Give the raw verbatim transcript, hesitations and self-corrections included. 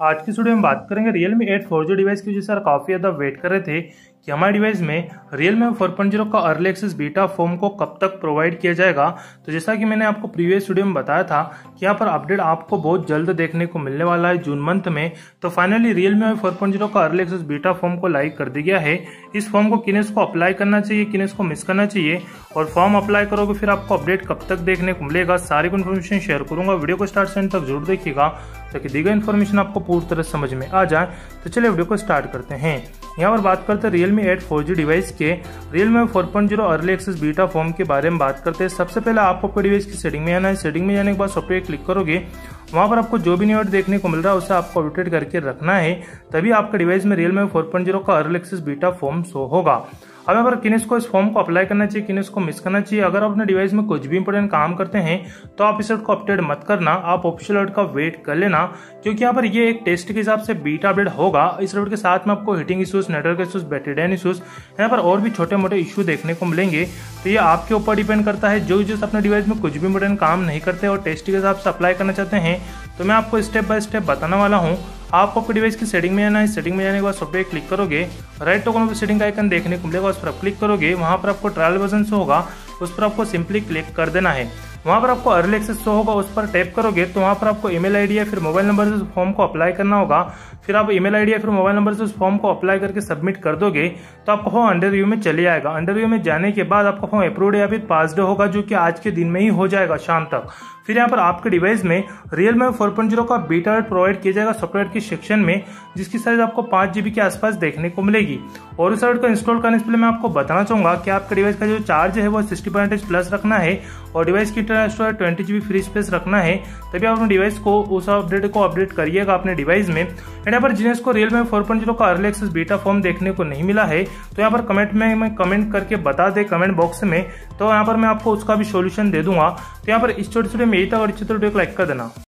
आज की वीडियो में बात करेंगे Realme eight four G device की वजह से काफ़ी ज़्यादा वेट कर रहे थे कि हमारे डिवाइस में Realme फोर पॉइंट ज़ीरो का अर्ली एक्सेस बीटा फोम को कब तक प्रोवाइड किया जाएगा। तो जैसा कि मैंने आपको प्रीवियस वीडियो में बताया था कि यहाँ पर अपडेट आपको बहुत जल्द देखने को मिलने वाला है जून मंथ में। तो finally Realme four point zero का अर्ली एक्सेस बीटा फोम को लाइव कर दिया गया है। इस फॉर्म को किनेस को अप्लाई करना चाहिए, किनेस को मिस करना चाहिए, और फॉर्म अप्लाई करोगे फिर आपको अपडेट कब तक देखने को मिलेगा, सारी को इन्फॉर्मेशन शेयर करूंगा। वीडियो को स्टार्ट से एंड तक जरूर देखिएगा ताकि दी गई इन्फॉर्मेशन आपको पूरी तरह समझ में आ जाए। तो चलिए वीडियो को स्टार्ट करते हैं। यहाँ पर बात करते हैं Realme eight four G device के Realme four point zero early access beta form के बारे में बात करते हैं। सबसे पहले आपको अपने डिवाइस की सेटिंग में आना है। सेटिंग में जाने के बाद सॉफ्टवेयर क्लिक करोगे, वहाँ पर आपको जो भी न्यू अपडेट देखने को मिल रहा है उसे आपको अपडेट करके रखना है, तभी आपके डिवाइस में Realme फोर पॉइंट ज़ीरो का early access beta form show होगा। अब अगर किनेस को इस फॉर्म को अप्लाई करना चाहिए, किनेस को मिस करना चाहिए। अगर आप अपने डिवाइस में कुछ भी इंपोर्टेंट काम करते हैं तो आप इस अपडेट को अपडेट मत करना, आप ऑफिशियल अपडेट का वेट कर लेना, क्योंकि यहाँ पर ये एक टेस्ट के हिसाब से बीटा अपडेट होगा। इस अपडेट के साथ में आपको heating issues, network issues, battery down issues, यहाँ पर और भी छोटे मोटे इश्यू देखने को मिलेंगे। तो ये आपके ऊपर डिपेंड करता है। जो यूजर्स अपने डिवाइस में कुछ भी इंपोर्टेंट काम नहीं करते और टेस्ट के हिसाब से अप्लाई करना चाहते हैं तो मैं आपको स्टेप बाय स्टेप बताने वाला हूँ। आपको आपके डिवाइस की सेटिंग में जाना है। सेटिंग में जाने के बाद सॉफ्टवेयर क्लिक करोगे, राइट टॉप पर सेटिंग का आइकन देखने को मिलेगा, उस पर आप क्लिक करोगे। वहाँ पर आपको ट्रायल वर्जन से होगा, उस पर आपको सिंपली क्लिक कर देना है। वहाँ पर आपको अर्ली एक्सेस शो होगा, उस पर टैप करोगे तो वहाँ पर आपको ईमेल आईडी या फिर मोबाइल नंबर से उस फॉर्म को अप्लाई करना होगा। फिर आप ईमेल आईडी या फिर मोबाइल नंबर से उस फॉर्म को अप्लाई करके सबमिट कर दोगे तो आपका फॉर्म अंडर रिव्यू में चले जाएगा। अंडर रिव्यू में जाने के बाद आपका फॉर्म अप्रूव्ड या फिर पास्ड होगा, जो कि आज के दिन में ही हो जाएगा शाम तक। फिर यहाँ पर आपके डिवाइस में Realme फोर पॉइंट ज़ीरो का बीटा प्रोवाइड किया जाएगा सॉफ्टवेयर के सेक्शन में, जिसकी साइज आपको पाँच जीबी के आसपास देखने को मिलेगी। और इस को इंस्टॉल करने से पहले मैं आपको बताना चाहूंगा कि आपके डिवाइस का जो चार्ज है वो सिक्सटी परसेंटेज प्लस रखना है और डिवाइस की internal twenty GB free space रखना है, तभी आप अपने डिवाइस को उस अपडेट को अपडेट करिएगा अपने डिवाइस में। एंड यहाँ पर जिन्हें को Realme फोर पॉइंट ज़ीरो का अर्ली एक्सेस बीटा फॉर्म देखने को नहीं मिला है तो यहाँ पर कमेंट में मैं कमेंट करके बता दे कमेंट बॉक्स में, तो यहाँ पर मैं आपको उसका भी सोल्यूशन दे दूंगा। तो यहाँ पर इस छोटे छोटे में यही था और अच्छे तो वीडियो को लाइक कर देना।